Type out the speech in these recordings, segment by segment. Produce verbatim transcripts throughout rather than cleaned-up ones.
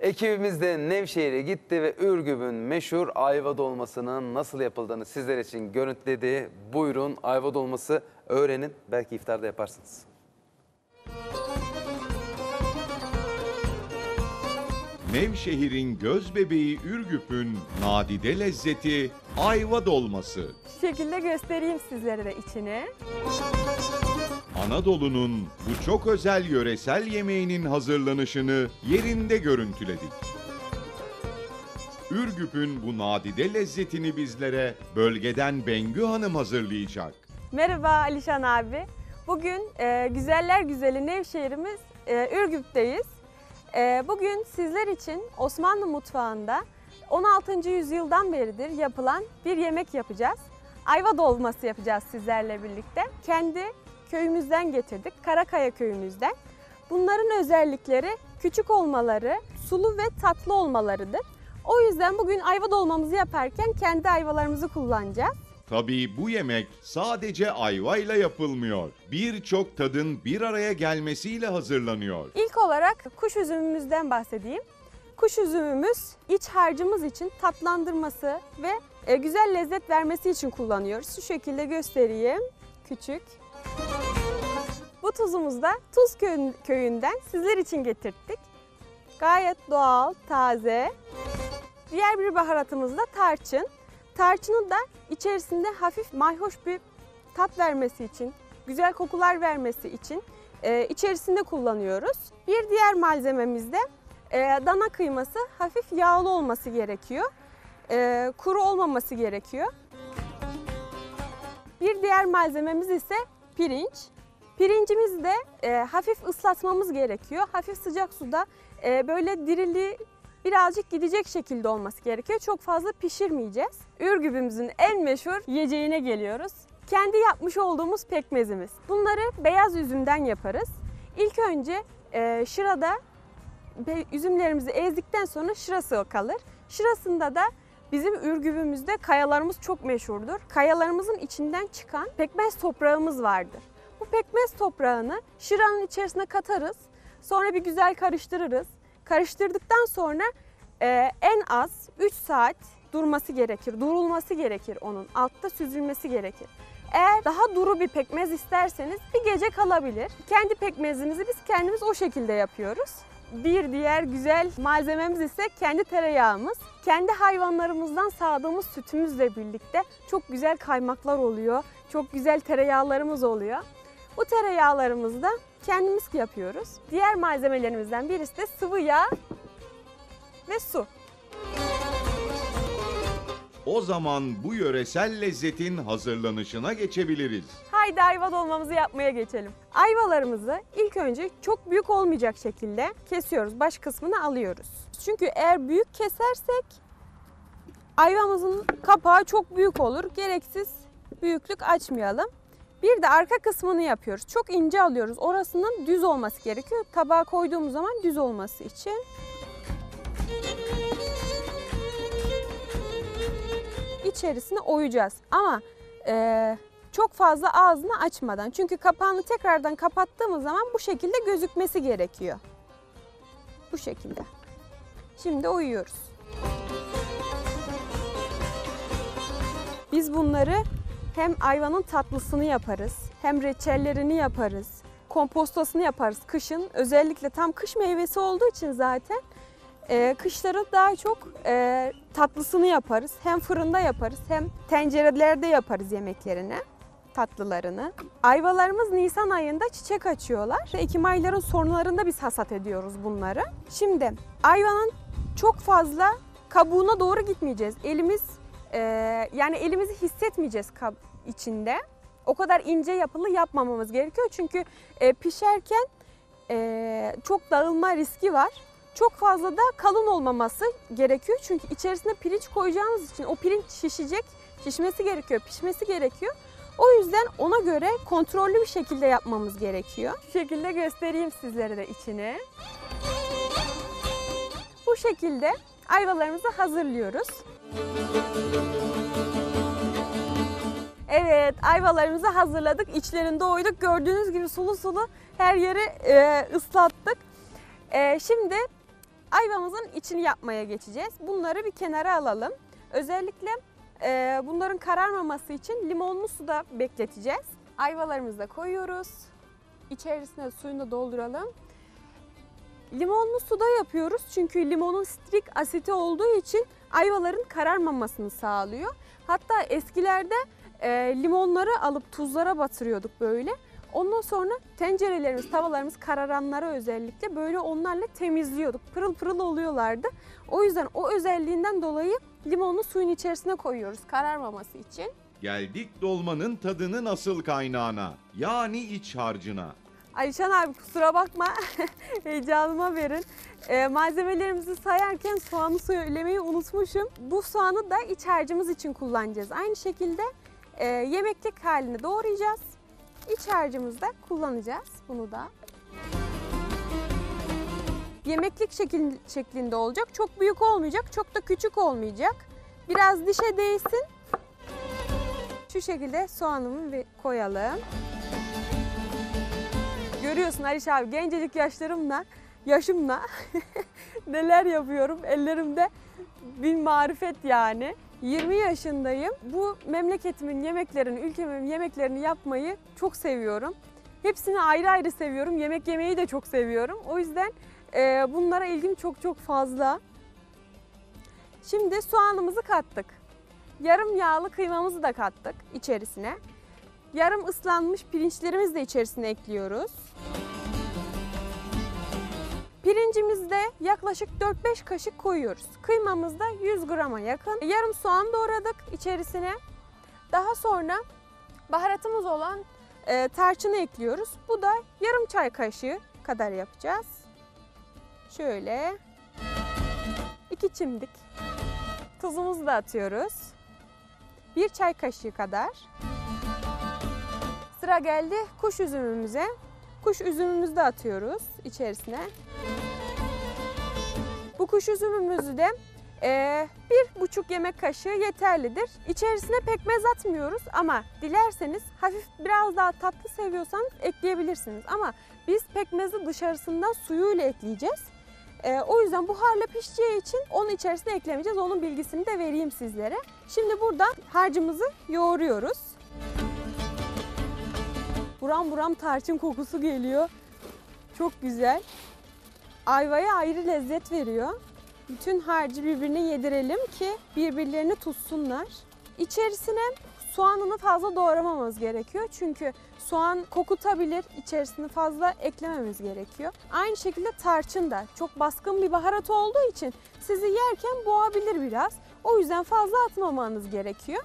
Ekibimiz de Nevşehir'e gitti ve Ürgüp'ün meşhur ayva dolmasının nasıl yapıldığını sizler için görüntüledi. Buyurun ayva dolması öğrenin, belki iftarda yaparsınız. Nevşehir'in gözbebeği Ürgüp'ün nadide lezzeti ayva dolması. Şu şekilde göstereyim sizlere de içini. Anadolu'nun bu çok özel yöresel yemeğinin hazırlanışını yerinde görüntüledik. Ürgüp'ün bu nadide lezzetini bizlere bölgeden Bengü Hanım hazırlayacak. Merhaba Alişan abi. Bugün e, güzeller güzeli Nevşehir'imiz e, Ürgüp'teyiz. E, bugün sizler için Osmanlı mutfağında on altıncı yüzyıldan beridir yapılan bir yemek yapacağız. Ayva dolması yapacağız sizlerle birlikte. Kendi köyümüzden getirdik, Karakaya köyümüzden. Bunların özellikleri küçük olmaları, sulu ve tatlı olmalarıdır. O yüzden bugün ayva dolmamızı yaparken kendi ayvalarımızı kullanacağız. Tabii bu yemek sadece ayvayla yapılmıyor. Birçok tadın bir araya gelmesiyle hazırlanıyor. İlk olarak kuş üzümümüzden bahsedeyim. Kuş üzümümüz iç harcımız için tatlandırması ve güzel lezzet vermesi için kullanıyoruz. Şu şekilde göstereyim. Küçük. Bu tuzumuzu da Tuz köyünden sizler için getirttik. Gayet doğal, taze. Diğer bir baharatımız da tarçın. Tarçının da içerisinde hafif mayhoş bir tat vermesi için, güzel kokular vermesi için e, içerisinde kullanıyoruz. Bir diğer malzememiz de e, dana kıyması, hafif yağlı olması gerekiyor. E, kuru olmaması gerekiyor. Bir diğer malzememiz ise pirinç. Pirincimizi de e, hafif ıslatmamız gerekiyor. Hafif sıcak suda e, böyle dirili birazcık gidecek şekilde olması gerekiyor. Çok fazla pişirmeyeceğiz. Ürgüp'ümüzün en meşhur yiyeceğine geliyoruz. Kendi yapmış olduğumuz pekmezimiz. Bunları beyaz üzümden yaparız. İlk önce e, şırada üzümlerimizi ezdikten sonra şırası kalır. Şırasında da bizim Ürgüp'ümüzde kayalarımız çok meşhurdur. Kayalarımızın içinden çıkan pekmez toprağımız vardır. Bu pekmez toprağını şıranın içerisine katarız. Sonra bir güzel karıştırırız. Karıştırdıktan sonra e, en az üç saat durması gerekir. Durulması gerekir onun. Altta süzülmesi gerekir. Eğer daha duru bir pekmez isterseniz bir gece kalabilir. Kendi pekmezimizi biz kendimiz o şekilde yapıyoruz. Bir diğer güzel malzememiz ise kendi tereyağımız. Kendi hayvanlarımızdan sağdığımız sütümüzle birlikte çok güzel kaymaklar oluyor. Çok güzel tereyağlarımız oluyor. Bu tereyağlarımızı da kendimiz yapıyoruz. Diğer malzemelerimizden birisi de sıvı yağ ve su. O zaman bu yöresel lezzetin hazırlanışına geçebiliriz. Haydi ayva dolmamızı yapmaya geçelim. Ayvalarımızı ilk önce çok büyük olmayacak şekilde kesiyoruz. Baş kısmını alıyoruz. Çünkü eğer büyük kesersek ayvamızın kapağı çok büyük olur. Gereksiz büyüklük açmayalım. Bir de arka kısmını yapıyoruz. Çok ince alıyoruz. Orasının düz olması gerekiyor. Tabağa koyduğumuz zaman düz olması için. İçerisine oyacağız. Ama e, çok fazla ağzını açmadan. Çünkü kapağını tekrardan kapattığımız zaman bu şekilde gözükmesi gerekiyor. Bu şekilde. Şimdi oyuyoruz. Biz bunları hem ayvanın tatlısını yaparız, hem reçellerini yaparız, kompostasını yaparız kışın. Özellikle tam kış meyvesi olduğu için zaten e, kışları daha çok e, tatlısını yaparız. Hem fırında yaparız hem tencerelerde yaparız yemeklerini, tatlılarını. Ayvalarımız Nisan ayında çiçek açıyorlar. Ekim ayların sonlarında biz hasat ediyoruz bunları. Şimdi ayvanın çok fazla kabuğuna doğru gitmeyeceğiz. Elimiz e, yani elimizi hissetmeyeceğiz kab içinde. O kadar ince yapılı yapmamamız gerekiyor. Çünkü e, pişerken e, çok dağılma riski var. Çok fazla da kalın olmaması gerekiyor. Çünkü içerisine pirinç koyacağımız için o pirinç şişecek. Şişmesi gerekiyor, pişmesi gerekiyor. O yüzden ona göre kontrollü bir şekilde yapmamız gerekiyor. Şu şekilde göstereyim sizlere de içini. Bu şekilde ayvalarımızı hazırlıyoruz. Evet, ayvalarımızı hazırladık. İçlerinde oyduk. Gördüğünüz gibi sulu sulu her yeri e, ıslattık. E, şimdi ayvamızın içini yapmaya geçeceğiz. Bunları bir kenara alalım. Özellikle e, bunların kararmaması için limonlu suda bekleteceğiz. Ayvalarımızı da koyuyoruz. İçerisine suyunu da dolduralım. Limonlu suda yapıyoruz çünkü limonun sitrik asiti olduğu için ayvaların kararmamasını sağlıyor. Hatta eskilerde e, limonları alıp tuzlara batırıyorduk böyle. Ondan sonra tencerelerimiz, tavalarımız kararanları özellikle böyle onlarla temizliyorduk. Pırıl pırıl oluyorlardı. O yüzden o özelliğinden dolayı limonlu suyun içerisine koyuyoruz kararmaması için. Geldik dolmanın tadının asıl kaynağına. Yani iç harcına. Alişan abi kusura bakma, heyecanıma verin. Ee, malzemelerimizi sayarken soğanı söylemeyi unutmuşum. Bu soğanı da iç harcımız için kullanacağız. Aynı şekilde e, yemeklik halini doğrayacağız. İç harcımızda kullanacağız bunu da. Yemeklik şekil, şeklinde olacak. Çok büyük olmayacak, çok da küçük olmayacak. Biraz dişe değsin. Şu şekilde soğanımı koyalım. Görüyorsun Aliş abi, gencecik yaşlarımla, yaşımla neler yapıyorum. Ellerimde bir marifet yani. yirmi yaşındayım. Bu memleketimin yemeklerini, ülkemin yemeklerini yapmayı çok seviyorum. Hepsini ayrı ayrı seviyorum. Yemek yemeyi de çok seviyorum. O yüzden e, bunlara ilgim çok çok fazla. Şimdi soğanımızı kattık. Yarım yağlı kıymamızı da kattık içerisine. Yarım ıslanmış pirinçlerimizi de içerisine ekliyoruz. Pirincimizi de yaklaşık dört beş kaşık koyuyoruz. Kıymamız da yüz grama yakın. Yarım soğan doğradık içerisine. Daha sonra baharatımız olan e, tarçını ekliyoruz. Bu da yarım çay kaşığı kadar yapacağız. Şöyle iki çimdik. Tuzumuzu da atıyoruz. Bir çay kaşığı kadar. Sıra geldi kuş üzümümüze. Kuş üzümümüzü de atıyoruz içerisine. Bu kuş üzümümüzü de e, bir buçuk yemek kaşığı yeterlidir. İçerisine pekmez atmıyoruz ama dilerseniz hafif biraz daha tatlı seviyorsanız ekleyebilirsiniz. Ama biz pekmezi dışarısından suyuyla ekleyeceğiz. E, o yüzden buharla pişeceği için onun içerisine eklemeyeceğiz. Onun bilgisini de vereyim sizlere. Şimdi burada harcımızı yoğuruyoruz. Buram buram tarçın kokusu geliyor. Çok güzel. Ayvaya ayrı lezzet veriyor. Bütün harcı birbirine yedirelim ki birbirlerini tutsunlar. İçerisine soğanını fazla doğramamamız gerekiyor. Çünkü soğan kokutabilir. İçerisine fazla eklememiz gerekiyor. Aynı şekilde tarçın da çok baskın bir baharat olduğu için sizi yerken boğabilir biraz. O yüzden fazla atmamanız gerekiyor.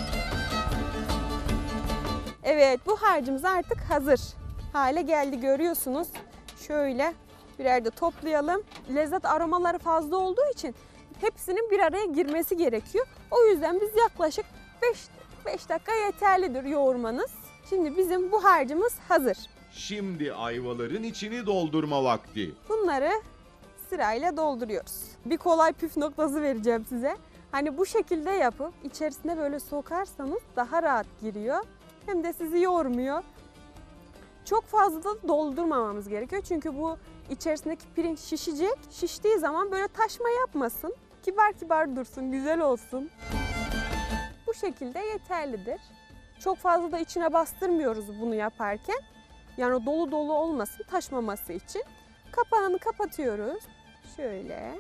Evet, bu harcımız artık hazır hale geldi, görüyorsunuz. Şöyle birer de toplayalım. Lezzet aromaları fazla olduğu için hepsinin bir araya girmesi gerekiyor. O yüzden biz yaklaşık beş dakika yeterlidir yoğurmanız. Şimdi bizim bu harcımız hazır. Şimdi ayvaların içini doldurma vakti. Bunları sırayla dolduruyoruz. Bir kolay püf noktası vereceğim size. Hani bu şekilde yapıp içerisine böyle sokarsanız daha rahat giriyor. Hem de sizi yormuyor. Çok fazla da doldurmamamız gerekiyor. Çünkü bu içerisindeki pirinç şişecek. Şiştiği zaman böyle taşma yapmasın. Kibar kibar dursun, güzel olsun. Bu şekilde yeterlidir. Çok fazla da içine bastırmıyoruz bunu yaparken. Yani dolu dolu olmasın, taşmaması için. Kapağını kapatıyoruz. Şöyle.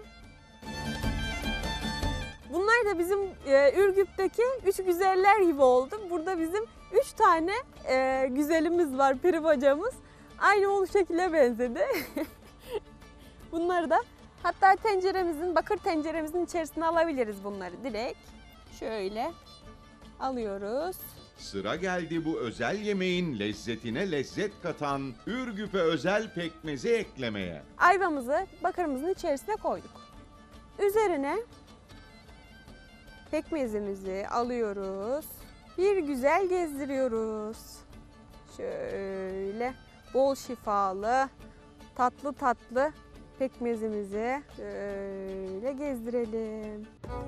Bunlar da bizim e, Ürgüp'teki üç güzeller gibi oldu. Burada bizim üç tane e, güzelimiz var, peri bacamız. Aynı o şekilde benzedi. Bunları da hatta tenceremizin, bakır tenceremizin içerisine alabiliriz bunları direkt. Şöyle alıyoruz. Sıra geldi bu özel yemeğin lezzetine lezzet katan Ürgüp'e özel pekmezi eklemeye. Ayvamızı bakırımızın içerisine koyduk. Üzerine pekmezimizi alıyoruz. Bir güzel gezdiriyoruz. Şöyle bol şifalı, tatlı tatlı pekmezimizi şöyle gezdirelim.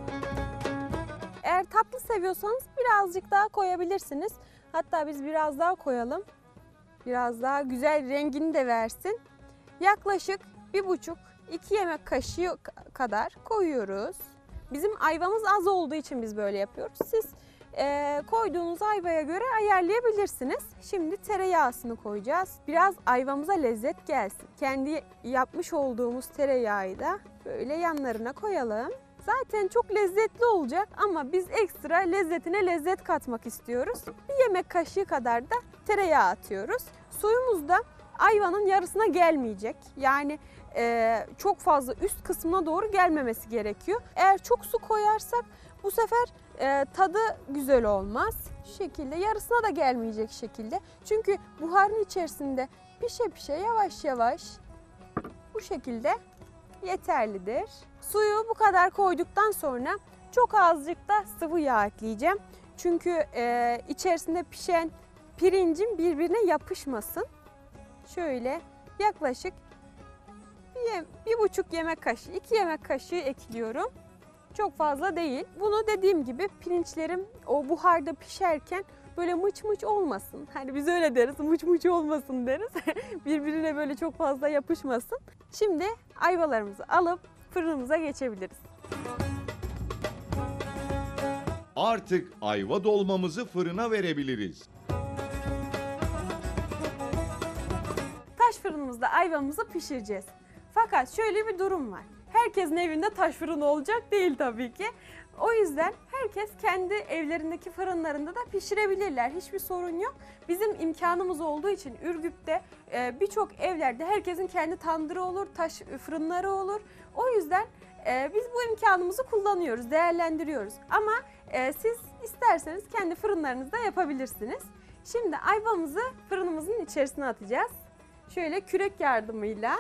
Eğer tatlı seviyorsanız birazcık daha koyabilirsiniz. Hatta biz biraz daha koyalım. Biraz daha güzel rengini de versin. Yaklaşık bir buçuk iki yemek kaşığı kadar koyuyoruz. Bizim ayvamız az olduğu için biz böyle yapıyoruz. Siz e, koyduğunuz ayvaya göre ayarlayabilirsiniz. Şimdi tereyağısını koyacağız. Biraz ayvamıza lezzet gelsin. Kendi yapmış olduğumuz tereyağı da böyle yanlarına koyalım. Zaten çok lezzetli olacak ama biz ekstra lezzetine lezzet katmak istiyoruz. Bir yemek kaşığı kadar da tereyağı atıyoruz. Suyumuz da ayvanın yarısına gelmeyecek. Yani e, çok fazla üst kısmına doğru gelmemesi gerekiyor. Eğer çok su koyarsak bu sefer e, tadı güzel olmaz. Şu şekilde yarısına da gelmeyecek şekilde. Çünkü buharın içerisinde pişe pişe yavaş yavaş bu şekilde yeterlidir. Suyu bu kadar koyduktan sonra çok azıcık da sıvı yağ ekleyeceğim. Çünkü e, içerisinde pişen pirincin birbirine yapışmasın. Şöyle yaklaşık bir, bir buçuk yemek kaşığı, iki yemek kaşığı ekliyorum. Çok fazla değil. Bunu dediğim gibi pirinçlerim o buharda pişerken böyle mıç mıç olmasın. Hani biz öyle deriz, mıç mıç olmasın deriz. Birbirine böyle çok fazla yapışmasın. Şimdi ayvalarımızı alıp fırınımıza geçebiliriz. Artık ayva dolmamızı fırına verebiliriz. Taş fırınımızda ayvamızı pişireceğiz. Fakat şöyle bir durum var. Herkesin evinde taş fırın olacak değil tabii ki. O yüzden herkes kendi evlerindeki fırınlarında da pişirebilirler. Hiçbir sorun yok. Bizim imkanımız olduğu için Ürgüp'te e, birçok evlerde herkesin kendi tandırı olur, taş fırınları olur. O yüzden e, biz bu imkanımızı kullanıyoruz, değerlendiriyoruz. Ama e, siz isterseniz kendi fırınlarınızda yapabilirsiniz. Şimdi ayvamızı fırınımızın içerisine atacağız. Şöyle kürek yardımıyla.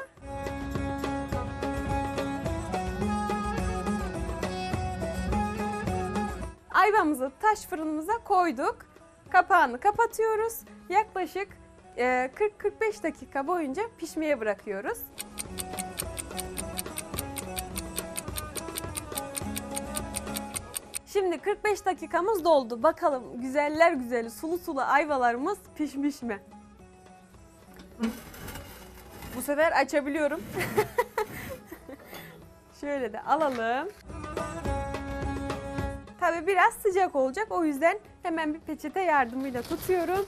Ayvamızı taş fırınımıza koyduk. Kapağını kapatıyoruz. Yaklaşık kırk kırk beş dakika boyunca pişmeye bırakıyoruz. Şimdi kırk beş dakikamız doldu. Bakalım güzeller güzeli sulu sulu ayvalarımız pişmiş mi? Bu sefer açabiliyorum. Şöyle de alalım. Tabii biraz sıcak olacak. O yüzden hemen bir peçete yardımıyla tutuyorum.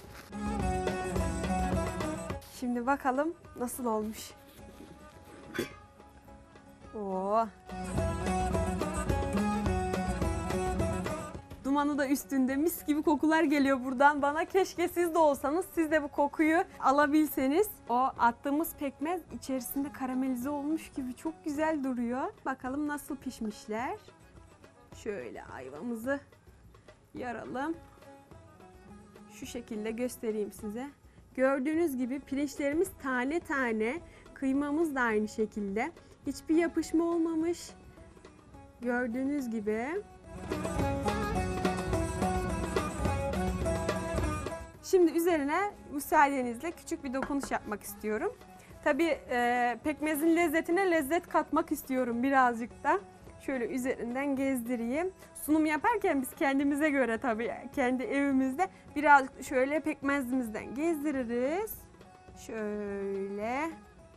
Şimdi bakalım nasıl olmuş. Oo. Dumanı da üstünde, mis gibi kokular geliyor buradan bana. Keşke siz de olsanız, siz de bu kokuyu alabilseniz. O attığımız pekmez içerisinde karamelize olmuş gibi çok güzel duruyor. Bakalım nasıl pişmişler. Şöyle ayvamızı yaralım. Şu şekilde göstereyim size. Gördüğünüz gibi pirinçlerimiz tane tane, kıymamız da aynı şekilde. Hiçbir yapışma olmamış. Gördüğünüz gibi. Şimdi üzerine müsaadenizle küçük bir dokunuş yapmak istiyorum. Tabii e, pekmezin lezzetine lezzet katmak istiyorum birazcık da. Şöyle üzerinden gezdireyim. Sunum yaparken biz kendimize göre tabii kendi evimizde biraz şöyle pekmezimizden gezdiririz. Şöyle.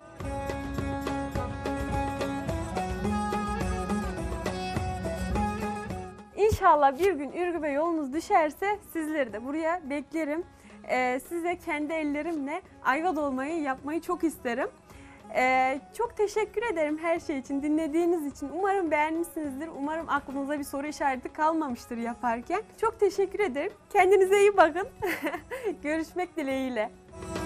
İnşallah bir gün Ürgüp'e yolunuz düşerse sizleri de buraya beklerim. Ee, size kendi ellerimle ayva dolmayı yapmayı çok isterim. Ee, çok teşekkür ederim her şey için, dinlediğiniz için. Umarım beğenmişsinizdir. Umarım aklınıza bir soru işareti kalmamıştır yaparken. Çok teşekkür ederim. Kendinize iyi bakın. Görüşmek dileğiyle.